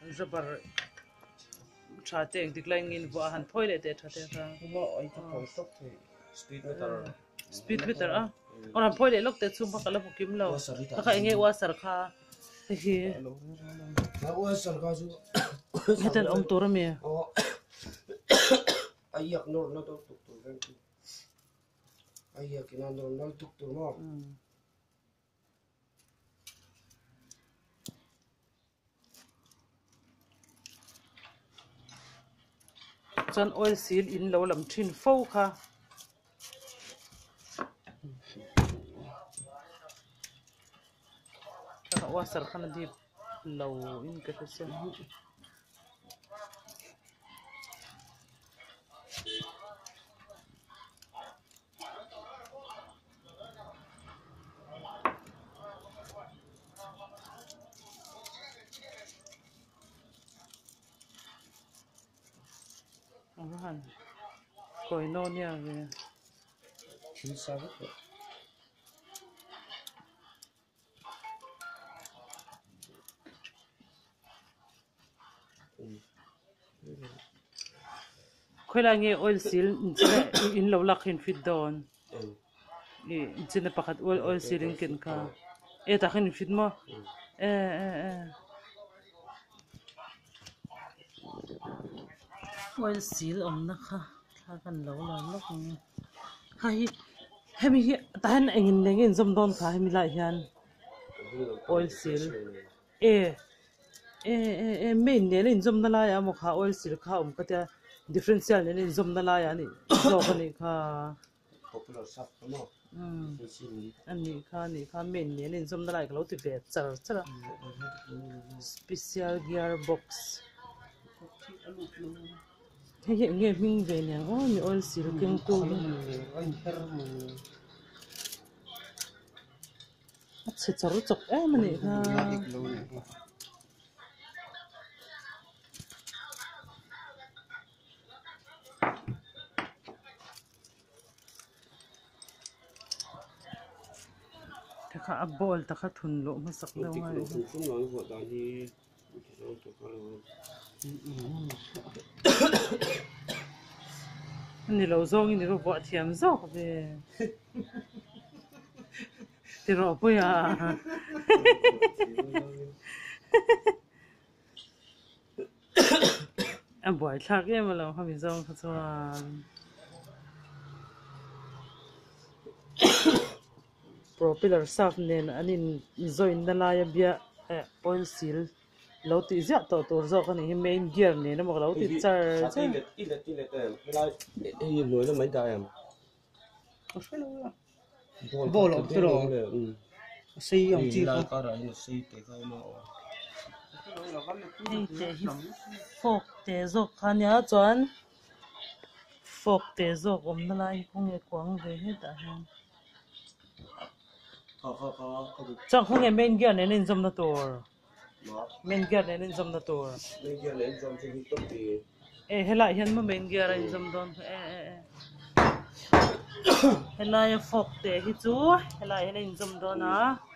rubber cha teng decline in wa han phoi le te tha te ka nó ai cái phone stop thì speed meter a ora phoi le lok te chum pa kala bukim lo ta ka nge wa sar kha hi nó qua sân ga chú hetan om tur me ai yak nó tục tục cái ai yak cái nó tục tục nó chan oil seal in lo lam thin fo kha ta wa sar khana di lo in ka se han koi no nia ge chính xác đấy khoi la nge oil seal in lo lak in fit don in chine pakhat oil seal in ken ka e ta khin fit mo oil seal om na kha tha kan lo la lok ni hai hemi ta han engin lengin zom don kha hemi la hian oil seal main ne in zom na la ya mo kha oil seal kha ka ta differential ne in zom na la ya ni zo ka ni kha popular shop no ani kha main ne in zom na la ka lo ti ve char special gearbox hey nge ming ve ne o mi oil seal keng tu se charu chok mani kha ta kha bol ta kha thun lo ma sak lo ngai cũng nói vợ ta đi ni lo zong ni ro bo thiam zo ve ti ro po ya am boy thak ye ma lo ha mi zong kha chuan propeller saf nen anin join na la ya bia oil seal lo ti zia to tor zo ka ni main gear ne na mo lo ti char ít em cái lối nó mấy đại em bộ lọ cái đó xây ông chi là cái này xây cái nó phok te zo khanya chuan phok te zo om na lai khong e kwang ve he ta han chang khong e main gear ne nin zom na tor main gear ne nin zom na tor bây giờ lấy dòng trên top thì hela hian ma main gear in zom don hela phok te hi chu hela in zom don a